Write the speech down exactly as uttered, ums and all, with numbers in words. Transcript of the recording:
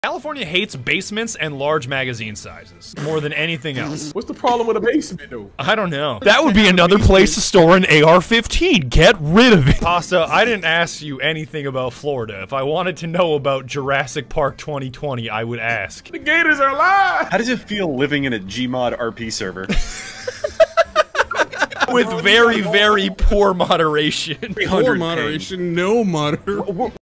California hates basements and large magazine sizes more than anything else. What's the problem with a basement, though? I don't know. That would be another place to store an A R fifteen. Get rid of it. Pasta, I didn't ask you anything about Florida. If I wanted to know about Jurassic Park twenty twenty, I would ask. The gators are alive! How does it feel living in a Gmod R P server? With very, very poor moderation. Poor moderation, no moder.